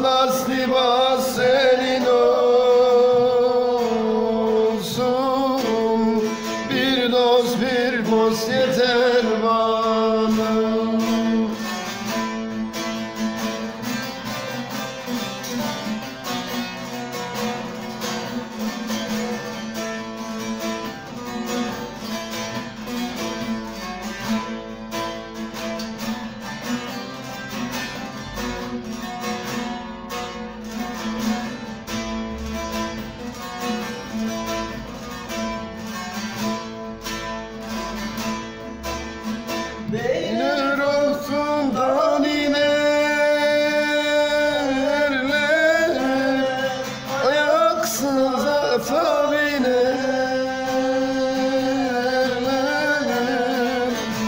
Palas libas senin olsun, bir dost bir post yeter bana. Beyler olsundan inerler, ayaksız ata binerler.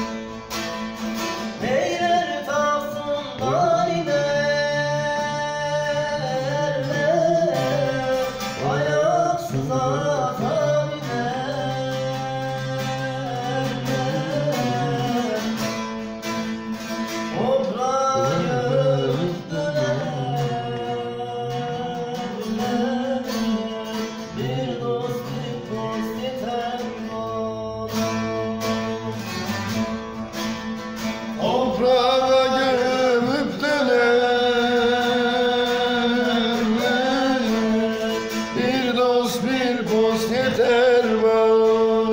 Beyler tafsundan inerler, ayaksız ata binerler. Toprağa gömüp dönerler, bir dost yeter bana. Toprağa gömüp dönerler, bir dost bir post yeter bana.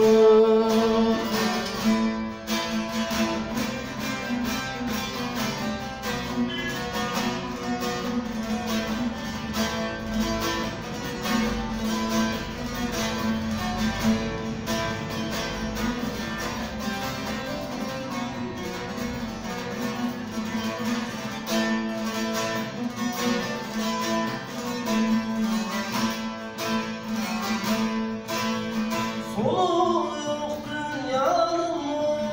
Sonu yok dünyanın,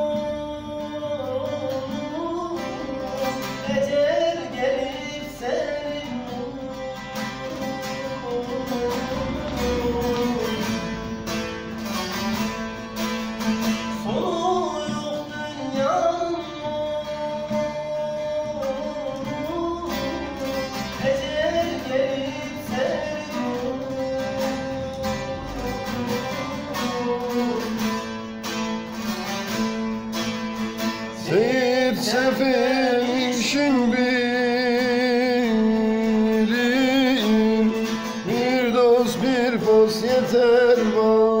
ecel gelip senin. Sonu yok dünyanın, ecel gelip senin. Seyit sefer işin bilir, bir dost bir post yeter bana.